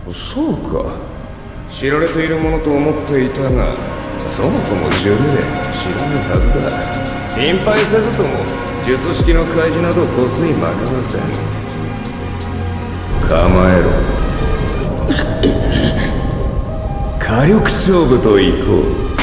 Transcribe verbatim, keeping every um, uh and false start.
そうか。知られているものと思っていたが、そもそもジュレ知らぬはずだ。心配せずとも術式の開示などこすいまかません。構えろ。火力勝負といこう。